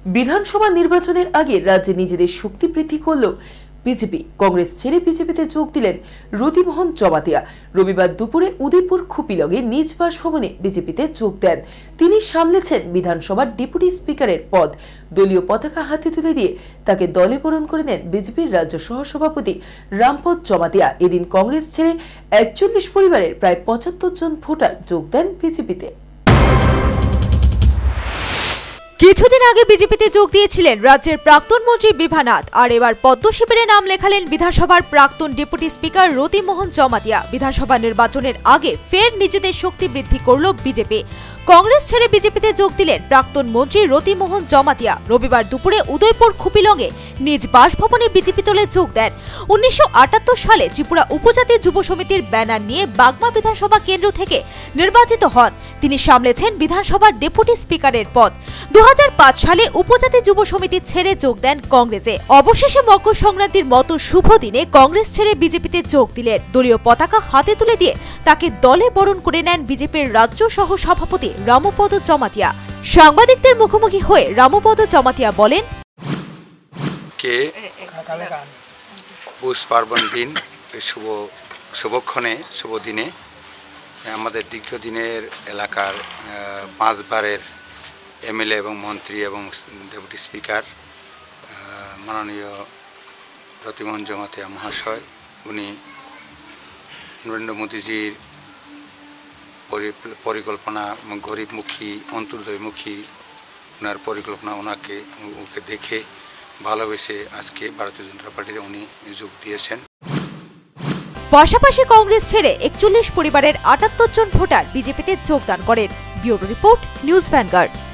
বিধানসভা নির্বাচনের আগে রাজ্যে নিজেদের শক্তি বৃদ্ধি করল বিজেপি। কংগ্রেস ছেড়ে বিজেপিতে যোগ দিলেন রতিমোহন জমাতিয়া। রবিবার দুপুরে উদয়পুর খুপিলগে নিজ বাসভবনে বিজেপিতে যোগ দেন। তিনি সামলেছেন বিধানসভার ডেপুটি স্পিকারের পদ। দলীয় পতাকা হাতে তুলে দিয়ে তাকে দলে বরণ করে নেন বিজেপির রাজ্য সহসভাপতি রামপদ জমাতিয়া। এদিন কংগ্রেস ছেড়ে ৪১ পরিবারের প্রায় ৭৫ জন ভোটার যোগ দেন বিজেপিতে। কিছুদিন আগে বিজেপিতে যোগ দিয়েছিলেন রাজ্যের প্রাক্তন মন্ত্রী বিভানাথ, আর এবার পদ্ম শিবিরে নাম লেখালেন বিধানসভার প্রাক্তন ডেপুটি স্পিকার রতিমোহন জমাতিয়া। বিধানসভা নির্বাচনের আগে ফের নিজেদের শক্তি বৃদ্ধি করল বিজেপি। কংগ্রেস ছেড়ে বিজেপিতে যোগ দিলেন প্রাক্তন মন্ত্রী রতিমোহন জমাতিয়া। রবিবার দুপুরে উদয়পুর খুপিলগে নিজ বাসভবনে বিজেপি দলে যোগ দেন। ১৯৭৮ সালে ত্রিপুরা উপজাতি যুব সমিতির ব্যানার নিয়ে বাগমা বিধানসভা কেন্দ্র থেকে নির্বাচিত হন। তিনি সামলেছেন বিধানসভার ডেপুটি স্পিকারের পদ। ২০০৫ সালে উপজাতি যুব সমিতি ছেড়ে যোগ দেন কংগ্রেসে। অবশেষে মকর সংক্রান্তির মতো শুভ দিনে কংগ্রেস ছেড়ে বিজেপিতে যোগ দিলেন। দলীয় পতাকা হাতে তুলে দিয়ে তাকে দলে বরণ করে নেন বিজেপির রাজ্য সহ সভাপতি রামপদ জমাতিয়া। সাংবাদিকদের মুখোমুখি হয়ে রামপদ জমাতিয়া বলেন, পৌষ পার্বণ দিন, শুভক্ষণে শুভ দিনে আমাদের দীর্ঘদিনের এলাকার 5 বারের এমএলএ এবং মন্ত্রী এবং ডেপুটি স্পিকার মাননীয় রতিমোহন জমাতিয়া মহাশয়, উনি নরেন্দ্র মোদীজির পরিকল্পনা, গরিবমুখী অন্তর্দয়মুখী ওনার পরিকল্পনা, ওকে দেখে ভালোবেসে আজকে ভারতীয় জনতা পার্টিতে উনি যোগ দিয়েছেন। পাশাপাশি কংগ্রেস ছেড়ে ৪১ পরিবারের ৭৮ জন ভোটার বিজেপিতে যোগদান করেন। Bureau report, News vanguard.